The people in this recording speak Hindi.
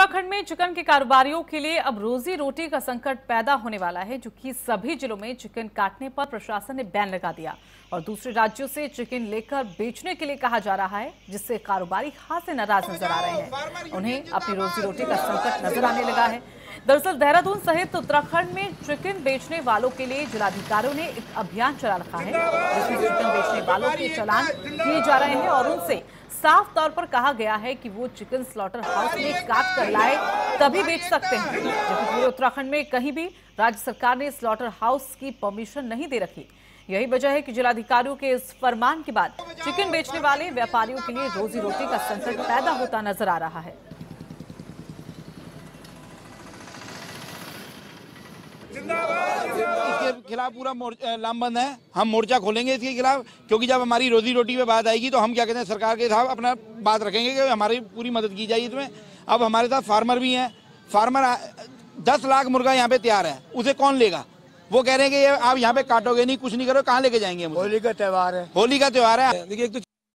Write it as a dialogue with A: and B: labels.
A: उत्तराखंड में चिकन के कारोबारियों के लिए अब रोजी रोटी का संकट पैदा होने वाला है, जो कि सभी जिलों में चिकन काटने पर प्रशासन ने बैन लगा दिया और दूसरे राज्यों से चिकन लेकर बेचने के लिए कहा जा रहा है, जिससे कारोबारी खासे नाराज नजर आ रहे हैं। उन्हें अपनी रोजी रोटी का संकट नजर आने लगा है। दरअसल देहरादून सहित उत्तराखंड में चिकन बेचने वालों के लिए जिलाधिकारियों ने एक अभियान चला रखा है, जिसमें चिकन बेचने वालों के चालान किए जा रहे हैं और उनसे साफ तौर पर कहा गया है कि वो चिकन स्लॉटर हाउस में काट कर लाए तभी बेच सकते हैं, जबकि पूरे उत्तराखंड में कहीं भी राज्य सरकार ने स्लॉटर हाउस की परमिशन नहीं दे रखी। यही वजह है कि जिलाधिकारियों के इस फरमान के बाद चिकन बेचने वाले व्यापारियों के लिए रोजी रोटी का संकट पैदा होता नजर आ रहा है।
B: इसके खिलाफ पूरा लामबंद है। हम मोर्चा खोलेंगे इसके खिलाफ, क्योंकि जब हमारी रोजी रोटी पे बात आएगी तो हम क्या कहते हैं, सरकार के साथ अपना बात रखेंगे कि हमारी पूरी मदद की जाए इसमें। अब हमारे साथ फार्मर भी हैं। फार्मर 10 लाख मुर्गा यहाँ पे तैयार है, उसे कौन लेगा? वो कह रहे हैं कि आप यहाँ पे काटोगे नहीं, कुछ नहीं करो, कहाँ लेके जाएंगे?
C: होली का त्यौहार है।
B: होली का त्यौहार है।
C: देखिए, एक तो